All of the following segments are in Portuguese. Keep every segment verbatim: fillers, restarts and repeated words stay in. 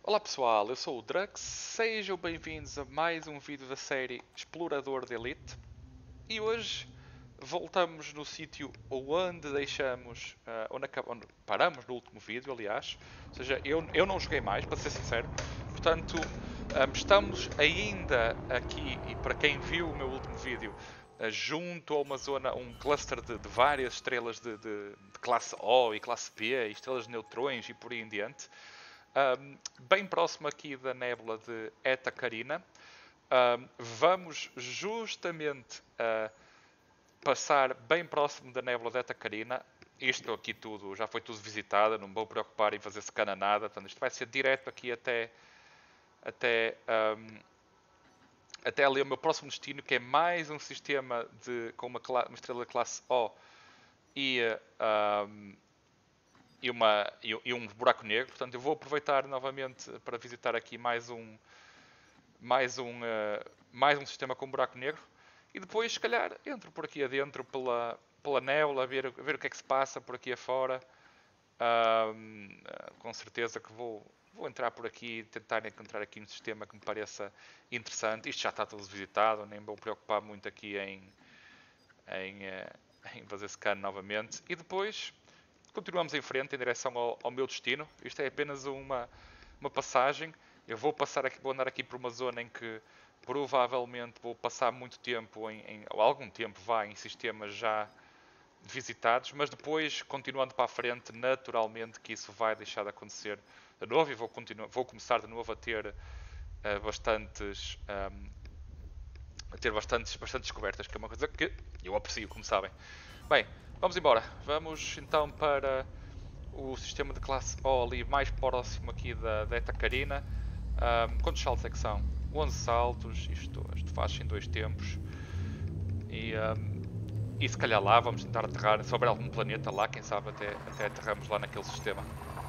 Olá pessoal, eu sou o Drux, sejam bem-vindos a mais um vídeo da série Explorador de Elite e hoje voltamos no sítio onde deixamos, uh, onde, onde paramos no último vídeo, aliás, ou seja, eu, eu não joguei mais, para ser sincero, portanto um, estamos ainda aqui, e para quem viu o meu último vídeo, uh, junto a uma zona, um cluster de, de várias estrelas de, de, de classe O e classe B, e estrelas de neutrões e por aí em diante. Um, bem próximo aqui da nébula de Eta Carina. Um, vamos justamente uh, passar bem próximo da nébula de Eta Carina. Isto aqui tudo, já foi tudo visitado, não me vou preocupar em fazer scan nada. Portanto, isto vai ser direto aqui até, até, um, até ali o meu próximo destino, que é mais um sistema de, com uma, uma estrela de classe O e um, e, uma, e, e um buraco negro. Portanto, eu vou aproveitar novamente para visitar aqui mais um, mais um, uh, mais um sistema com buraco negro. E depois, se calhar, entro por aqui adentro pela, pela nébula, ver, ver o que é que se passa por aqui afora. Uh, com certeza que vou, vou entrar por aqui e tentar encontrar aqui um sistema que me pareça interessante. Isto já está tudo visitado, nem vou preocupar muito aqui em, em, uh, em fazer scan novamente. E depois continuamos em frente em direção ao, ao meu destino. Isto é apenas uma, uma passagem. Eu vou passar aqui, vou andar aqui por uma zona em que provavelmente vou passar muito tempo, em, em, ou algum tempo vá, em sistemas já visitados, mas depois, continuando para a frente, naturalmente que isso vai deixar de acontecer de novo e vou, continuar, vou começar de novo a ter uh, bastantes um, a ter bastantes, bastantes descobertas, que é uma coisa que eu aprecio, como sabem. Bem, vamos embora. Vamos então para o sistema de classe O ali mais próximo aqui da, da Eta Carina. Um, quantos saltos é que são? onze saltos, isto, isto faz-se em dois tempos. E, um, e se calhar lá vamos tentar aterrar, se houver algum planeta lá, quem sabe até, até aterramos lá naquele sistema.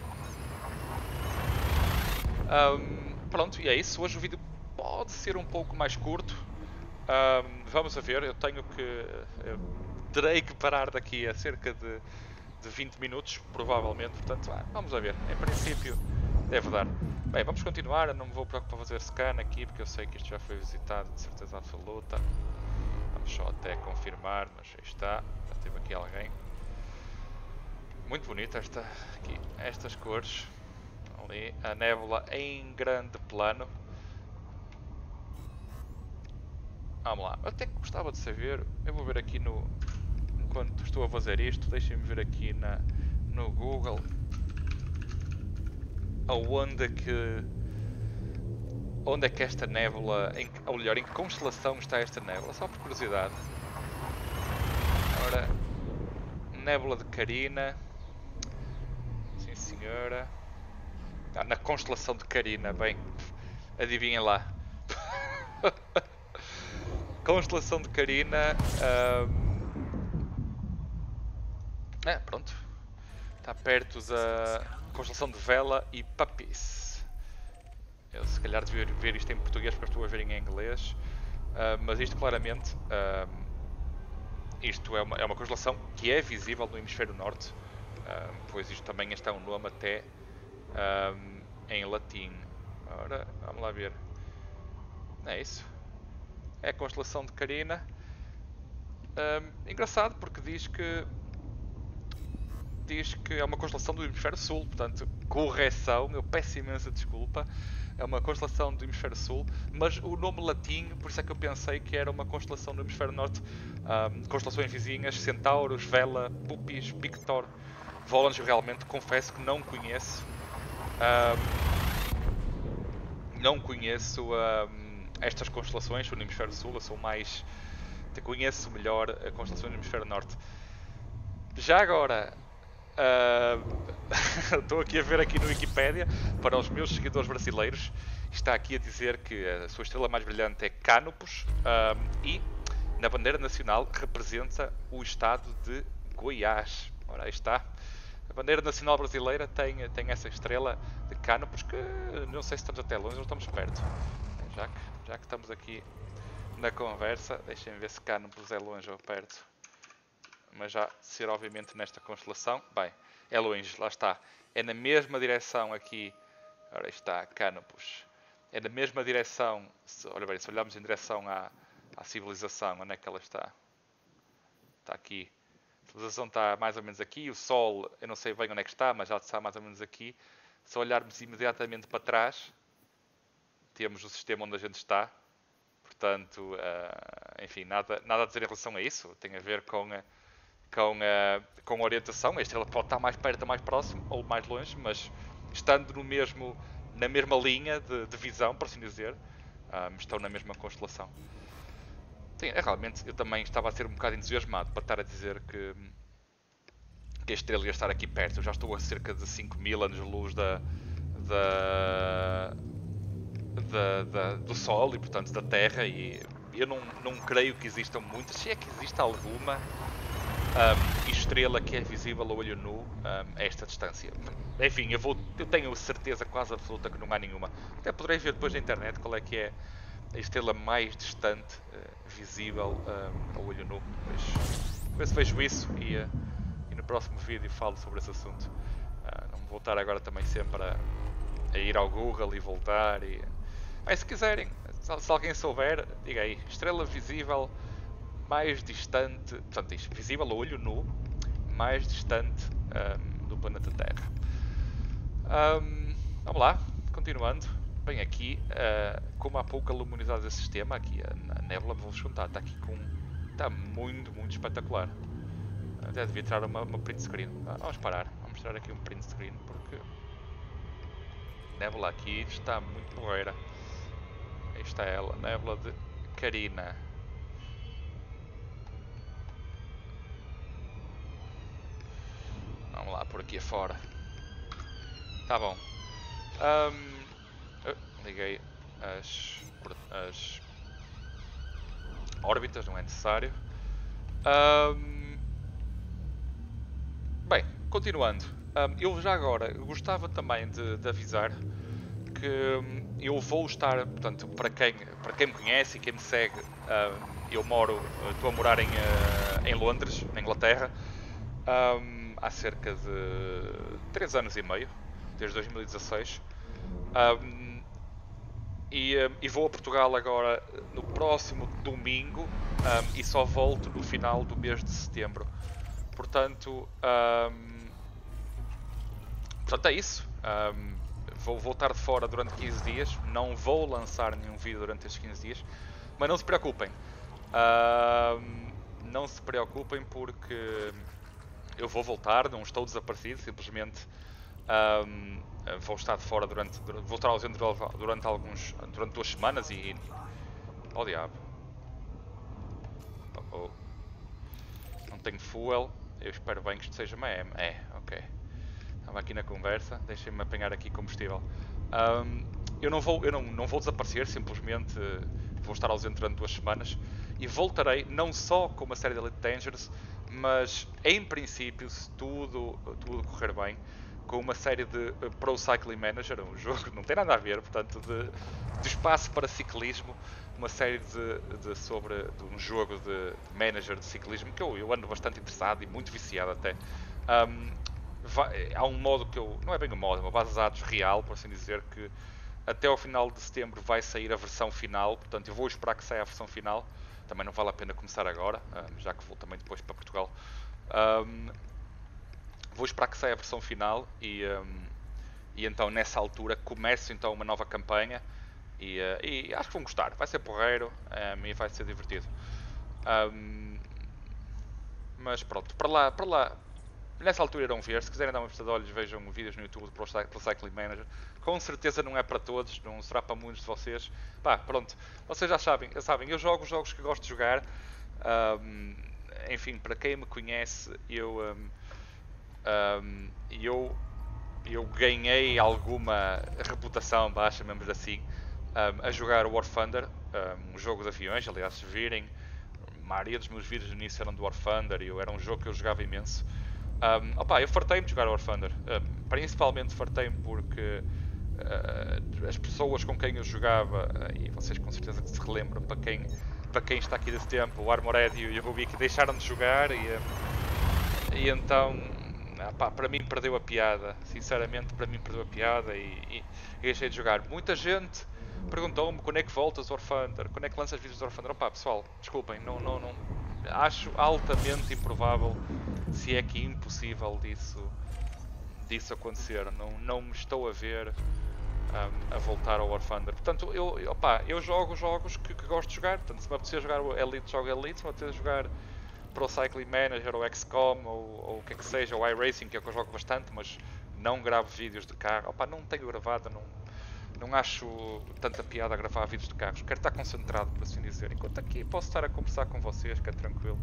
Um, pronto, e é isso. Hoje o vídeo pode ser um pouco mais curto. Um, vamos a ver, eu tenho que... Eu terei que parar daqui a cerca de, de vinte minutos, provavelmente. Portanto, ah, vamos a ver. Em princípio, deve dar. Bem, vamos continuar. Eu não me vou preocupar fazer scan aqui, porque eu sei que isto já foi visitado, de certeza absoluta. Vamos só até confirmar, mas aí está. Já teve aqui alguém. Muito bonita esta, aqui, estas cores. Ali, a nébula em grande plano. Vamos lá. Eu até que gostava de saber. Eu vou ver aqui no... Enquanto estou a fazer isto, deixem-me ver aqui na, no Google aonde é que onde é que esta nébula, em, ou melhor, em que constelação está esta nébula, só por curiosidade. Ora, nébula de Carina, sim senhora. Ah, na constelação de Carina, bem, adivinhem lá. Constelação de Carina. Um... É, pronto. Está perto da constelação de Vela e Papis. Eu se calhar devia ver isto em português porque estou a ver em inglês. Uh, mas isto claramente. Uh, isto é uma, é uma constelação que é visível no hemisfério norte. Uh, pois isto também está um nome até uh, em latim. Ora, vamos lá ver. É isso. É a constelação de Carina. Um, engraçado porque diz que diz que é uma constelação do hemisfério sul, portanto, correção, eu peço imensa desculpa, é uma constelação do hemisfério sul, mas o nome latim, por isso é que eu pensei que era uma constelação do hemisfério norte. Um, constelações vizinhas, Centauros, Vela, Puppis, Pictor, Volans, eu realmente confesso que não conheço. Um, não conheço um, estas constelações, sou no hemisfério sul, eu sou mais... conheço melhor a constelação do hemisfério norte. Já agora, uh, estou aqui a ver aqui no Wikipedia, para os meus seguidores brasileiros, está aqui a dizer que a sua estrela mais brilhante é Canopus uh, e na bandeira nacional representa o estado de Goiás. Ora, aí está. A bandeira nacional brasileira tem, tem essa estrela de Canopus que não sei se estamos até longe ou estamos perto. Já que, já que estamos aqui na conversa, deixem ver se Canopus é longe ou perto. Mas já ser obviamente nesta constelação. Bem, é longe, lá está. É na mesma direção aqui Ora, aí está, Canopus. É na mesma direção, se, olha bem, se olharmos em direção à, à civilização, onde é que ela está? Está aqui. A civilização está mais ou menos aqui, o Sol, eu não sei bem onde é que está, mas já está mais ou menos aqui. Se olharmos imediatamente para trás, temos o sistema onde a gente está. Portanto, uh, enfim, nada, nada a dizer em relação a isso. Tem a ver com, uh, com, uh, com a orientação. A estrela pode estar mais perto ou mais próximo, ou mais longe, mas estando no mesmo, na mesma linha de, de visão, por assim dizer, um, estão na mesma constelação. Sim, é, realmente, eu também estava a ser um bocado entusiasmado para estar a dizer que, que a estrela ia estar aqui perto. Eu já estou a cerca de cinco mil anos-luz da... da Da, da, do Sol e portanto da Terra, e eu não, não creio que existam muitas, se é que existe alguma um, estrela que é visível a olho nu um, a esta distância. Enfim, eu, vou, eu tenho certeza quase absoluta que não há nenhuma. Até poderei ver depois na internet qual é que é a estrela mais distante uh, visível um, a olho nu. Mas, ver se vejo isso e, uh, e no próximo vídeo falo sobre esse assunto. Uh, não vou voltar agora também sempre a, a ir ao Google e voltar e... Bem, se quiserem, se alguém souber, diga aí, estrela visível mais distante, portanto isto, visível a olho nu, mais distante um, do planeta Terra. Um, vamos lá, continuando. Bem, aqui, uh, como há pouca luminosidade desse sistema, aqui a, a nébula, vou-vos contar, está aqui com... está muito, muito espetacular. Até devia tirar uma, uma print screen. Ah, vamos parar, vamos tirar aqui um print screen, porque... a nébula aqui está muito porreira. Aí está ela, nébula de Carina. Vamos lá, por aqui afora. Tá bom. Um, liguei as, as órbitas, não é necessário. Um, bem, continuando. Um, eu já agora gostava também de, de avisar que eu vou estar, portanto, para quem, para quem me conhece e quem me segue, uh, eu moro, estou a morar em, uh, em Londres, na Inglaterra, um, há cerca de três anos e meio, desde dois mil e dezasseis, um, e, um, e vou a Portugal agora no próximo domingo um, e só volto no final do mês de setembro. Portanto, um, portanto é isso. Um, Vou voltar de fora durante quinze dias, não vou lançar nenhum vídeo durante estes quinze dias, mas não se preocupem, uh, não se preocupem porque eu vou voltar, não estou desaparecido, simplesmente uh, vou estar de fora durante, vou estar ausente durante alguns, durante duas semanas e... oh diabo, oh, oh. Não tenho fuel, eu espero bem que isto seja uma M, é, ok. Estava aqui na conversa, deixem-me apanhar aqui combustível. Um, eu não vou, eu não, não vou desaparecer, simplesmente vou estar ausente durante duas semanas e voltarei não só com uma série de Elite Dangerous, mas em princípio, se tudo, tudo correr bem, com uma série de Pro Cycling Manager, um jogo que não tem nada a ver, portanto, de, de espaço para ciclismo, uma série de, de sobre de um jogo de manager de ciclismo que eu, eu ando bastante interessado e muito viciado até. Um, Vai, há um modo que eu... não é bem um modo, é uma base de dados real, por assim dizer, que até ao final de setembro vai sair a versão final, portanto eu vou esperar que saia a versão final, também não vale a pena começar agora, já que vou também depois para Portugal. Um, vou esperar que saia a versão final e, um, e então nessa altura começo então uma nova campanha e, uh, e acho que vão gostar, vai ser porreiro um, e vai ser divertido. Um, mas pronto, para lá... para lá nessa altura irão ver, se quiserem dar uma vista de olhos, vejam vídeos no YouTube do Pro Cycling Manager. Com certeza não é para todos, não será para muitos de vocês. Pá, pronto, vocês já sabem, já sabem, eu jogo os jogos que gosto de jogar. Um, enfim, para quem me conhece, eu, um, um, eu, eu ganhei alguma reputação, baixa, chamamos assim, um, a jogar War Thunder, um, um jogo de aviões. Aliás, se virem, a maioria dos meus vídeos no início eram do War Thunder e eu, era um jogo que eu jogava imenso. Um, opa, eu fartei-me de jogar War Thunder, um, principalmente fartei-me porque uh, as pessoas com quem eu jogava, uh, e vocês com certeza que se relembram, para quem, para quem está aqui desse tempo, o Armored e o Rubik deixaram de jogar e, uh, e então ah, pá, para mim perdeu a piada. Sinceramente, para mim perdeu a piada e, e, e deixei de jogar. Muita gente perguntou-me quando é que voltas ao War Thunder, quando é que lanças vídeos do War Thunder. Opá, pessoal, desculpem, não, não, não, acho altamente improvável, se é que é impossível disso, disso acontecer. Não, não me estou a ver um, a voltar ao War Thunder. Portanto, eu, opa, eu jogo jogos que, que gosto de jogar. Portanto, se me apetecer jogar o Elite, jogo Elite. Se me apetecer jogar Pro Cycling Manager ou X COM ou, ou o que é que seja, ou iRacing, que é o que eu jogo bastante, mas não gravo vídeos de carro. Opa, não tenho gravado, não, não acho tanta piada a gravar vídeos de carros. Quero estar concentrado, por assim dizer. Enquanto aqui posso estar a conversar com vocês, que é tranquilo.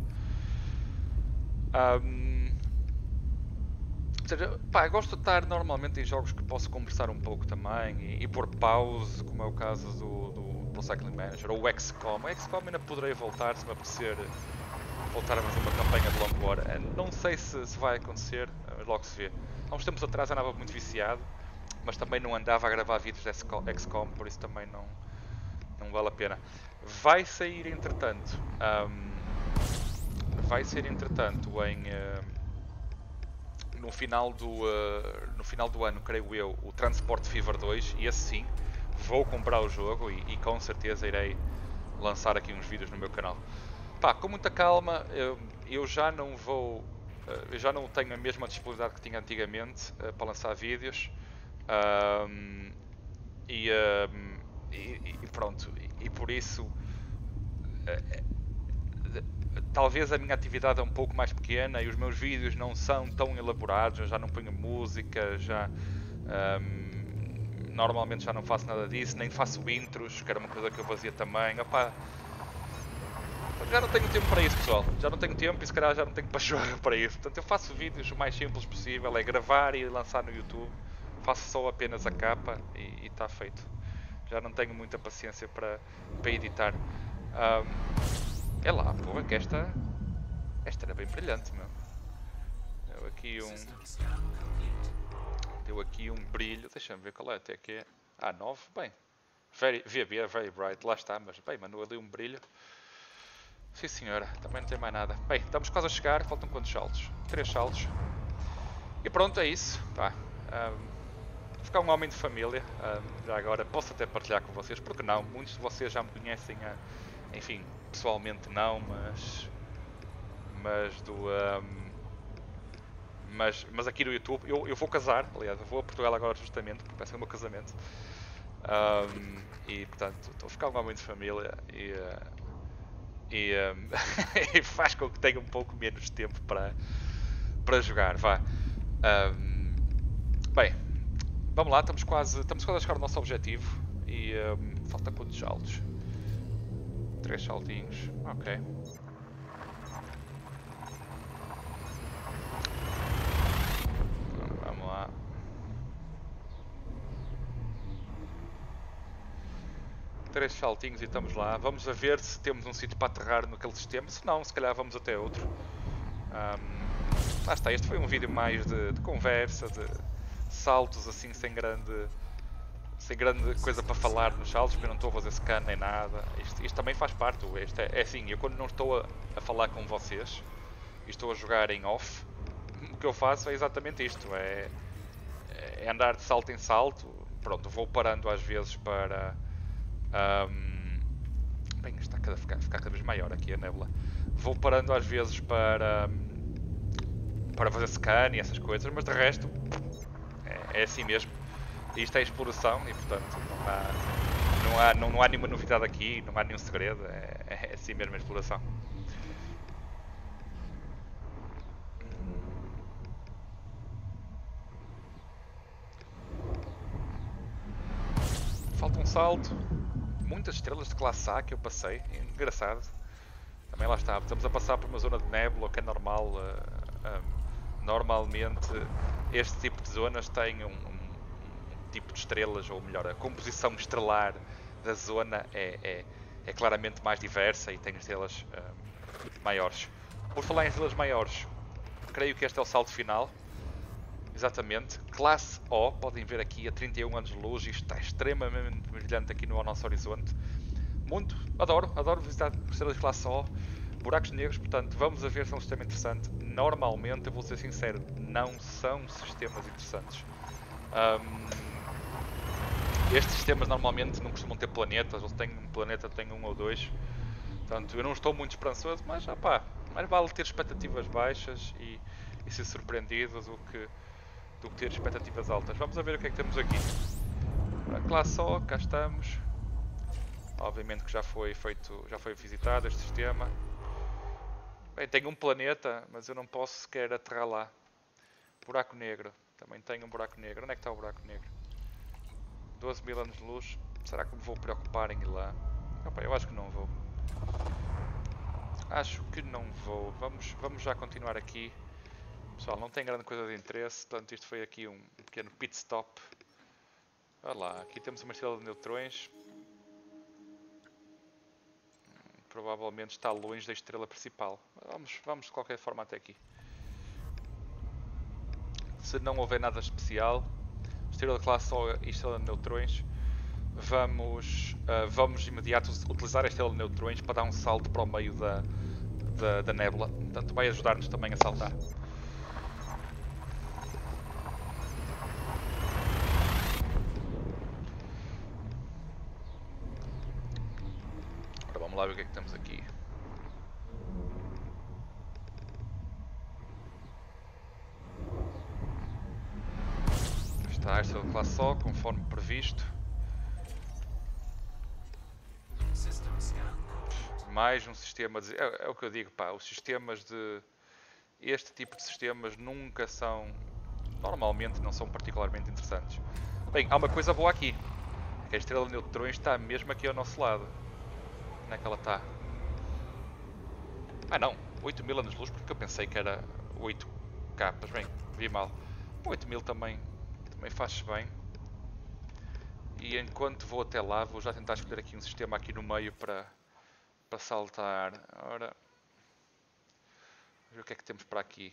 Um, ou seja, pá, gosto de estar normalmente em jogos que posso conversar um pouco também e, e pôr pause, como é o caso do, do Pro Cycling Manager ou o X COM. O X COM ainda poderei voltar se me apetecer voltar a fazer uma campanha de long war. Não sei se, se vai acontecer, mas logo se vê. Há uns tempos atrás andava muito viciado, mas também não andava a gravar vídeos de X COM, por isso também não, não vale a pena. Vai sair entretanto, um, vai sair entretanto em, uh, no, final do, uh, no final do ano, creio eu, o Transport Fever dois, e esse sim, vou comprar o jogo e, e com certeza irei lançar aqui uns vídeos no meu canal. Pá, com muita calma, eu, eu já não vou, eu já não tenho a mesma disponibilidade que tinha antigamente uh, para lançar vídeos um, e, um, e, e pronto, e, e por isso uh, talvez a minha atividade é um pouco mais pequena e os meus vídeos não são tão elaborados, eu já não ponho música, já um, normalmente já não faço nada disso, nem faço intros, que era uma coisa que eu fazia também. Opá, já não tenho tempo para isso, pessoal. Já não tenho tempo e se calhar já não tenho pachorra para isso. Portanto, eu faço vídeos o mais simples possível, é gravar e lançar no YouTube. Faço só apenas a capa e está feito. Já não tenho muita paciência para, para editar. Um, é lá, porra, que esta... Esta era bem brilhante, meu. Deu aqui um... Deu aqui um brilho. Deixa-me ver qual é até que é. Ah, nove? Bem. Very, V B, very bright. Lá está, mas bem, mandou ali um brilho. Sim senhora, também não tem mais nada. Bem, estamos quase a chegar, faltam quantos saltos? Três saltos. E pronto, é isso. Pá, um, vou ficar um homem de família. Um, já agora posso até partilhar com vocês, porque não? Muitos de vocês já me conhecem, a, enfim, pessoalmente não, mas... Mas do... Um, mas, mas aqui no YouTube, eu, eu vou casar, aliás, eu vou a Portugal agora justamente, porque vai ser o meu casamento. Um, e portanto, estou a ficar um homem de família e... Uh, E, um, e faz com que tenha um pouco menos tempo para, para jogar, vá. Um, bem, vamos lá, estamos quase, estamos quase a chegar ao nosso objetivo e um, falta quantos saltos? Três saltinhos, ok. Vamos lá. Três saltinhos e estamos lá. Vamos a ver se temos um sítio para aterrar naquele sistema. Se não, se calhar vamos até outro. Um, lá está, este foi um vídeo mais de, de conversa, de saltos assim sem grande, sem grande coisa para falar nos saltos, porque eu não estou a fazer scan nem nada. Isto, isto também faz parte. Isto é, é assim, eu quando não estou a, a falar com vocês e estou a jogar em off, o que eu faço é exatamente isto. É, é andar de salto em salto. Pronto, vou parando às vezes para... Um, bem, está a ficar, a ficar cada vez maior aqui a nébula. Vou parando às vezes para para fazer scan e essas coisas, mas de resto é, é assim mesmo. Isto é exploração e portanto não há, não há, não, não há nenhuma novidade aqui, não há nenhum segredo, é, é assim mesmo a exploração. Falta um salto. Muitas estrelas de classe A que eu passei, engraçado. Também lá está, estamos a passar por uma zona de nébula, que é normal. Uh, um, normalmente este tipo de zonas tem um, um, um tipo de estrelas, ou melhor, a composição estelar da zona é, é, é claramente mais diversa e tem estrelas uh, maiores. Por falar em estrelas maiores, creio que este é o salto final. Exatamente, classe O, podem ver aqui a trinta e um anos de luz, isto está extremamente brilhante aqui no nosso horizonte. Muito, adoro, adoro visitar estrelas de classe O. Buracos negros, portanto, vamos a ver se é um sistema interessante. Normalmente, eu vou ser sincero, não são sistemas interessantes. Um, estes sistemas normalmente não costumam ter planetas, ou têm um planeta, têm um ou dois. Portanto, eu não estou muito esperançoso, mas opá, mais vale ter expectativas baixas e, e ser surpreendido do que, do que ter expectativas altas. Vamos a ver o que é que temos aqui. A classe O, cá estamos. Obviamente que já foi feito, já foi visitado este sistema. Bem, tenho um planeta, mas eu não posso sequer aterrar lá. Buraco negro. Também tenho um buraco negro. Onde é que está o buraco negro? doze mil anos de luz. Será que me vou preocupar em ir lá? Opa, eu acho que não vou. Acho que não vou. Vamos, vamos já continuar aqui. Pessoal, não tem grande coisa de interesse. Portanto, isto foi aqui um, um pequeno pit stop. Olha lá, aqui temos uma estrela de neutrões. Provavelmente está longe da estrela principal. Vamos, vamos de qualquer forma até aqui. Se não houver nada especial, estrela de classe O e estrela de neutrões, vamos, uh, vamos de imediato utilizar a estrela de neutrões para dar um salto para o meio da, da, da nébula. Portanto, vai ajudar-nos também a saltar. Agora vamos lá ver o que é que temos aqui. Está a estrela de classe O, conforme previsto. Mais um sistema de... É, é o que eu digo, pá, os sistemas de... Este tipo de sistemas nunca são... Normalmente não são particularmente interessantes. Bem, há uma coisa boa aqui. Que a estrela de neutrões está mesmo aqui ao nosso lado. Onde é que ela está? Ah não, oito mil anos de luz, porque eu pensei que era oito capas. Bem, vi mal. oito mil também, também faz bem. E enquanto vou até lá, vou já tentar escolher aqui um sistema aqui no meio para, para saltar. Ora, vamos ver o que é que temos para aqui.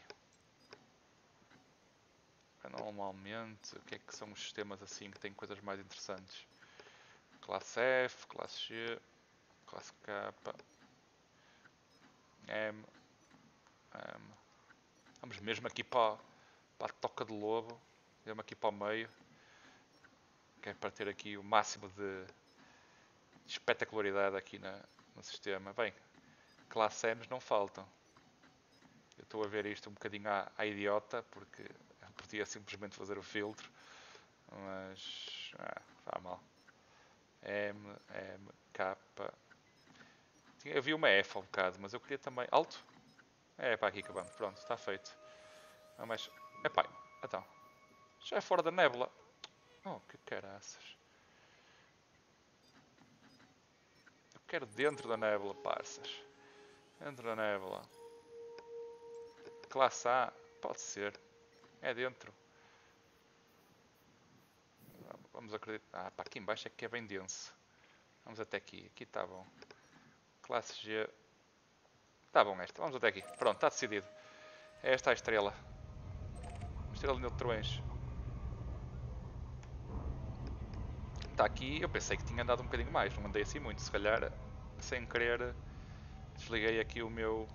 Normalmente, o que é que são os sistemas assim que têm coisas mais interessantes? Classe F, classe G, classe K, M, M. Vamos mesmo aqui para, para a toca de lobo, mesmo aqui para o meio, que é para ter aqui o máximo de espetacularidade aqui na, no sistema. Bem, classe M's não faltam. Eu estou a ver isto um bocadinho à, à idiota, porque podia simplesmente fazer o filtro, mas ah, está mal. M, M, K. Eu vi uma F ao bocado, mas eu queria também. Alto? É para aqui que vamos. Pronto, está feito. Não, mas. Epá, então. Já é fora da nébula. Oh, que caraças. Eu quero dentro da nébula, parças. Dentro da nébula. Classe A, pode ser. É dentro. Vamos acreditar. Ah, pá, aqui embaixo é que é bem denso. Vamos até aqui. Aqui está bom. Classe G. Está bom esta. Vamos até aqui. Pronto, está decidido. É esta a estrela. Estrela de neutrões. Está aqui. Eu pensei que tinha andado um bocadinho mais. Não andei assim muito. Se calhar, sem querer, desliguei aqui o meu...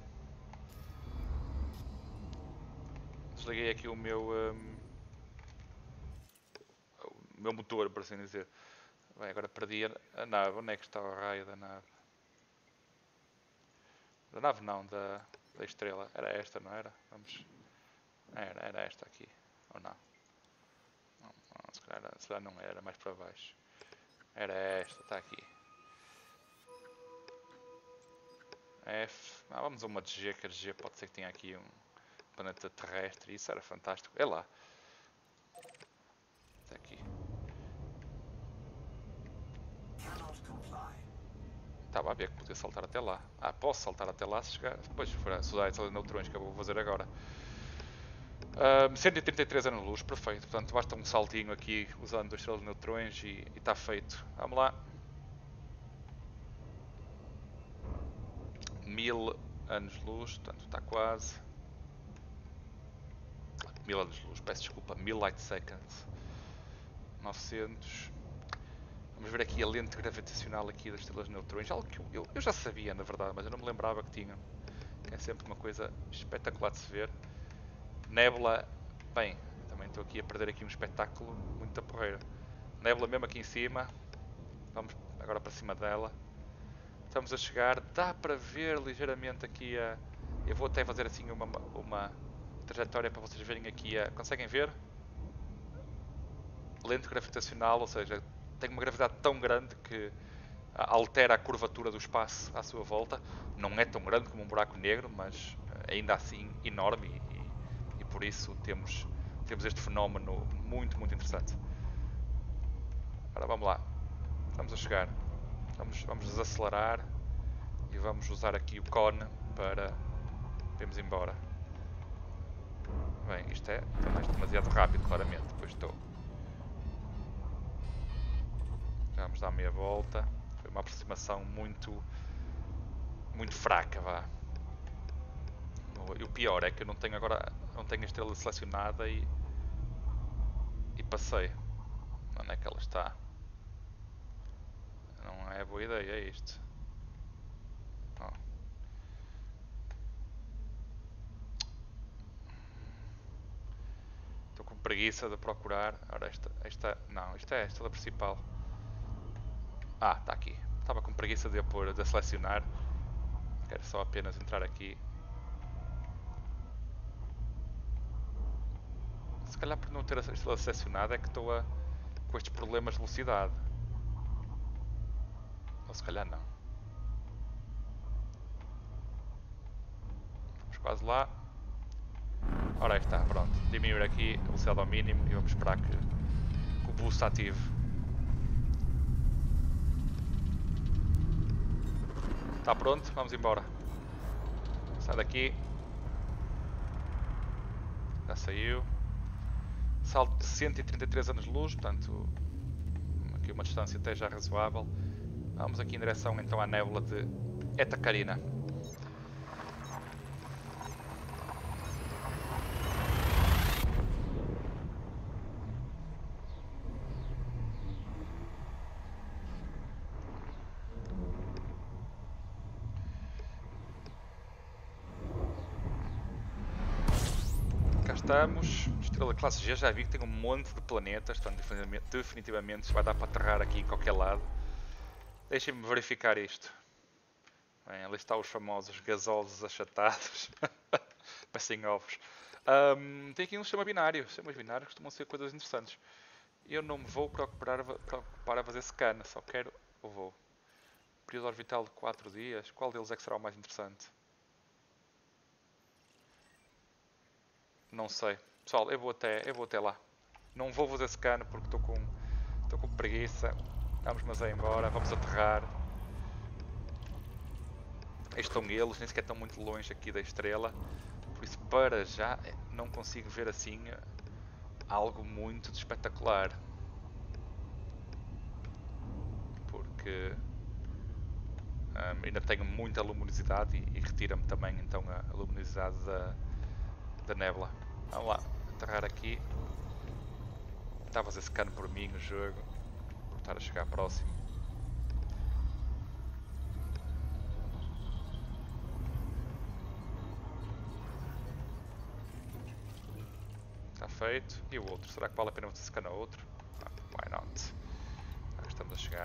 Desliguei aqui o meu... Um... O meu motor, por assim dizer. Bem, agora perdi a nave. Onde é que está o raio da nave? Da nave não, da, da estrela. Era esta, não era? Vamos... Era, era esta aqui. Ou não? Não, não se, calhar, se calhar não era, mais para baixo. Era esta, está aqui. F. Ah, vamos a uma de G, que a G pode ser que tenha aqui um planeta terrestre. Isso era fantástico. É lá. Está aqui. Estava a ver que podia saltar até lá. Ah, posso saltar até lá se chegar. Depois, se for a estudar a neutrões que eu vou fazer agora. Um, cento e trinta e três anos de luz, perfeito. Portanto, basta um saltinho aqui usando as estrelas de neutrões e está feito. Vamos lá. Mil anos de luz, portanto está quase. Mil anos de luz, peço desculpa. Mil light seconds. novecentos. Vamos ver aqui a lente gravitacional aqui das estrelas de neutrões. Algo que eu, eu, eu já sabia, na verdade, mas eu não me lembrava que tinham. que é sempre uma coisa espetacular de se ver. Nébula, bem, também estou aqui a perder aqui um espetáculo muito a porreiro. Nébula mesmo aqui em cima, vamos agora para cima dela. Estamos a chegar, dá para ver ligeiramente aqui a... Eu vou até fazer assim uma, uma trajetória para vocês verem aqui a... Conseguem ver? Lente gravitacional, ou seja, tem uma gravidade tão grande que altera a curvatura do espaço à sua volta. Não é tão grande como um buraco negro, mas ainda assim enorme e, e, e por isso temos, temos este fenómeno muito, muito interessante. Agora vamos lá, estamos a chegar, vamos, vamos desacelerar e vamos usar aqui o cone para irmos embora. Bem, isto é também demasiado rápido, claramente, depois estou. Vamos dar meia volta. Foi uma aproximação muito, muito fraca, vá. E o pior é que eu não tenho agora, não tenho a estrela selecionada e, e passei. Onde é que ela está? Não é boa ideia isto. Oh. Estou com preguiça de procurar. Ora, esta, esta, não, isto é a estrela principal. Ah, está aqui. Estava com preguiça de a pôr, de a selecionar. Quero só apenas entrar aqui. Se calhar por não ter a estrela selecionada é que estou a, com estes problemas de velocidade. Ou se calhar não. Estamos quase lá. Ora aí está, pronto. Diminuir aqui a velocidade ao mínimo e vamos esperar que, que o boost ative. Está pronto? Vamos embora. Sai daqui. Já saiu. Salto de cento e trinta e três anos de luz, portanto, aqui uma distância até já razoável. Vamos aqui em direção então à nébula de Eta Carina. Cá estamos, estrela classe G, já vi que tem um monte de planetas, portanto definitivamente, definitivamente vai dar para aterrar aqui em qualquer lado. Deixem-me verificar isto. Bem, ali está os famosos gasosos achatados. Parecem ovos. Um, tem aqui um sistema binário. Sistemas binários costumam ser coisas interessantes. Eu não me vou preocupar, preocupar a fazer scan, só quero o voo. Período orbital de quatro dias. Qual deles é que será o mais interessante? Não sei. Pessoal, eu vou até, eu vou até lá. Não vou fazer scan porque estou com, estou com preguiça. Vamos, mas é embora. Vamos aterrar. Aí estão eles, nem sequer estão muito longe aqui da estrela. Por isso, para já, não consigo ver assim algo muito espetacular. Porque um, ainda tenho muita luminosidade e, e retira-me também então a, a luminosidade da, da nébula. Vamos lá, aterrar aqui. Está a fazer scan por mim o jogo. Vou estar a chegar próximo. Está feito. E o outro? Será que vale a pena fazer scan a outro? Ah, why not? Ah, estamos a chegar.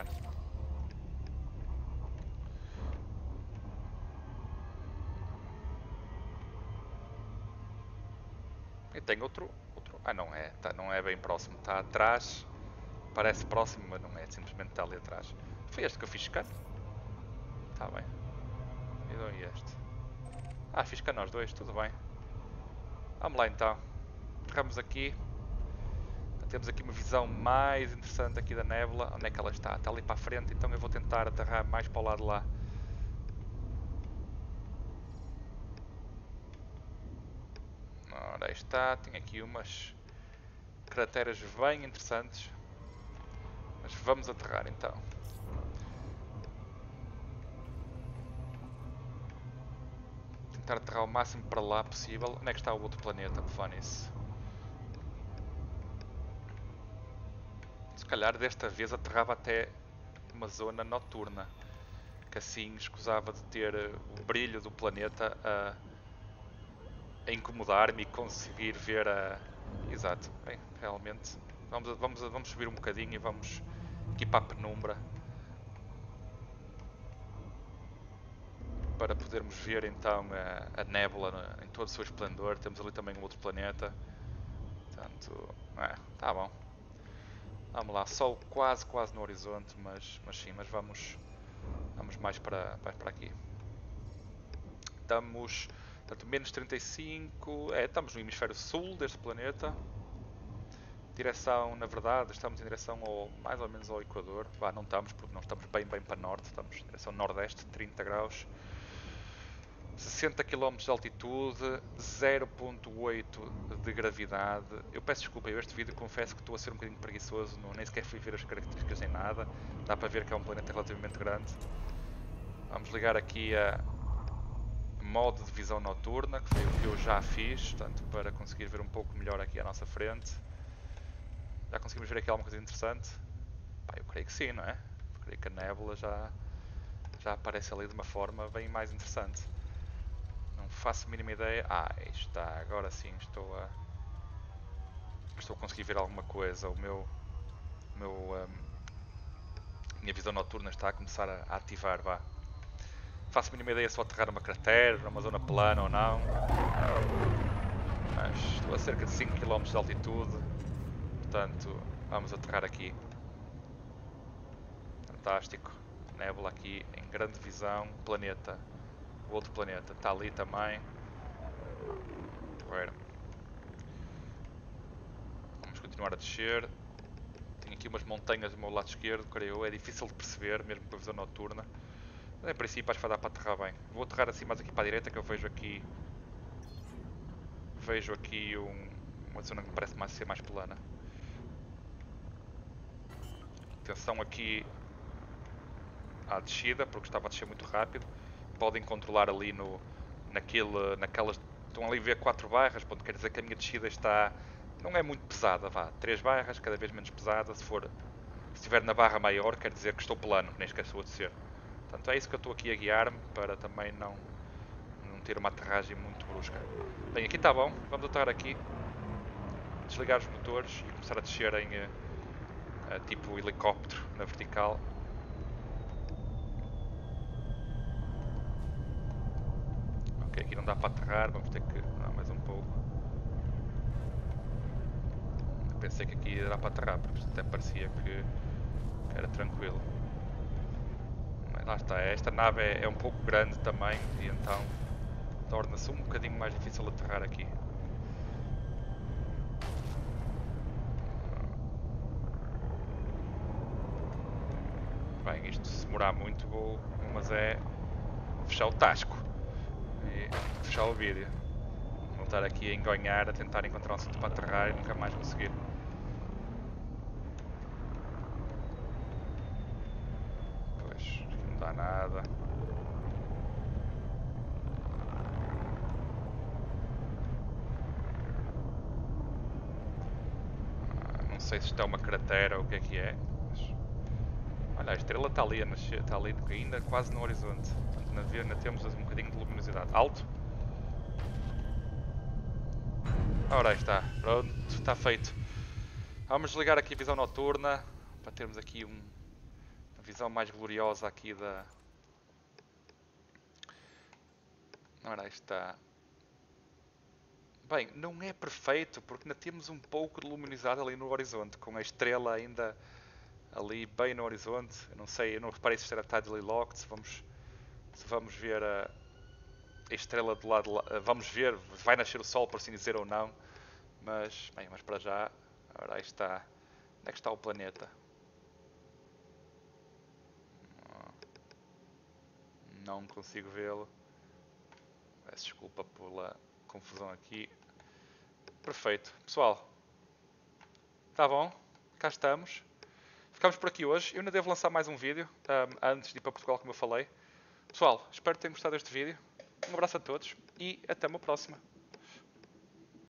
E tem outro, outro. Ah, não é. Tá, não é bem próximo. Está atrás. Parece próximo, mas não é. Simplesmente está ali atrás. Foi este que eu fiz scan? Está bem. E dou este. Ah, fiz scan aos dois. Tudo bem. Vamos lá então. Aterramos aqui. Temos aqui uma visão mais interessante aqui da nébula. Onde é que ela está? Está ali para a frente. Então eu vou tentar aterrar mais para o lado de lá. Ora, aí está. Tem aqui umas crateras bem interessantes. Mas vamos aterrar então. Tentar aterrar o máximo para lá possível. Onde é que está o outro planeta? Por falar nisso. Se calhar desta vez aterrava até uma zona noturna. que assim escusava de ter o brilho do planeta a, a incomodar-me e conseguir ver a... Exato, bem, realmente. Vamos, vamos, vamos subir um bocadinho e vamos aqui para a penumbra. Para podermos ver então a, a nébula em todo o seu esplendor. Temos ali também um outro planeta. Portanto, é, tá bom. Vamos lá, sol quase, quase no horizonte, mas, mas sim, mas vamos, vamos mais para, mais para aqui. Estamos, portanto, menos trinta e cinco, é, estamos no hemisfério sul deste planeta. Direção, na verdade, estamos em direção ao, mais ou menos ao Equador. Vá, não estamos, porque não estamos bem, bem para norte, estamos em direção nordeste, trinta graus. sessenta quilómetros de altitude, zero vírgula oito de gravidade. Eu peço desculpa, eu este vídeo confesso que estou a ser um bocadinho preguiçoso, não, nem sequer fui ver as características nem nada. Dá para ver que é um planeta relativamente grande. Vamos ligar aqui a modo de visão noturna, que foi o que eu já fiz, portanto, para conseguir ver um pouco melhor aqui à nossa frente. Já conseguimos ver aqui alguma coisa interessante? Pá, eu creio que sim, não é? Eu creio que a nébula já, já aparece ali de uma forma bem mais interessante. Não faço a mínima ideia. Ah, está. Agora sim estou a... Estou a conseguir ver alguma coisa. O meu... O meu um, minha visão noturna está a começar a, a ativar, vá. Faço a mínima ideia se vou aterrar numa cratera, numa zona plana ou não. Mas estou a cerca de cinco quilómetros de altitude. Portanto, vamos aterrar aqui. Fantástico. Nébula aqui em grande visão. Planeta. O outro planeta está ali também. Porreiro. Vamos continuar a descer. Tenho aqui umas montanhas do meu lado esquerdo, creio eu. É difícil de perceber, mesmo com a visão noturna. Mas em princípio acho que vai dar para aterrar bem. Vou aterrar assim mais aqui para a direita, que eu vejo aqui... Vejo aqui um, uma zona que me parece mais, ser mais plana. Atenção aqui à descida, porque estava a descer muito rápido. Podem controlar ali no, naquele, naquelas... Estão ali a ver quatro barras, ponto, quer dizer que a minha descida está... Não é muito pesada, vá. três barras, cada vez menos pesada. Se for... Se estiver na barra maior, quer dizer que estou plano, nem sequer estou a descer. Portanto, é isso que eu estou aqui a guiar-me, para também não, não ter uma aterragem muito brusca. Bem, aqui está bom. Vamos aterrar aqui. Desligar os motores e começar a descer em uh, uh, tipo helicóptero, na vertical. Ok, aqui não dá para aterrar, vamos ter que... Não, mais um pouco. Eu pensei que aqui ia dar para aterrar, porque até parecia que, que era tranquilo. Mas lá está, esta nave é, é um pouco grande também, e então torna-se um bocadinho mais difícil aterrar aqui. Bem, isto se demorar muito vou, mas é fechar o tasco e fechar o vídeo. Vou estar aqui a engonhar, a tentar encontrar um sítio para aterrar e nunca mais conseguir. Pois, aqui não dá nada. Ah, não sei se isto é uma cratera ou o que é que é. Mas... Olha, a estrela está ali a nascer, está ali ainda quase no horizonte. Portanto, na via ainda temos um bocadinho de luminosidade. Alto. Ora, aí está. Pronto, está feito. Vamos desligar aqui a visão noturna para termos aqui um, uma visão mais gloriosa aqui da... Ora, aí está. Bem, não é perfeito porque ainda temos um pouco de luminosidade ali no horizonte, com a estrela ainda ali bem no horizonte. Eu não sei, eu não reparei se isto era tidally locked, se vamos, se vamos ver a, a estrela do lado, vamos ver, vai nascer o sol por assim dizer ou não, mas, bem, mas para já, ora aí está, onde é que está o planeta? Não consigo vê-lo, peço desculpa pela confusão aqui. Perfeito, pessoal, está bom, cá estamos. Ficamos por aqui hoje. Eu ainda devo lançar mais um vídeo um, antes de ir para Portugal, como eu falei. Pessoal, espero que tenham gostado deste vídeo. Um abraço a todos e até uma próxima.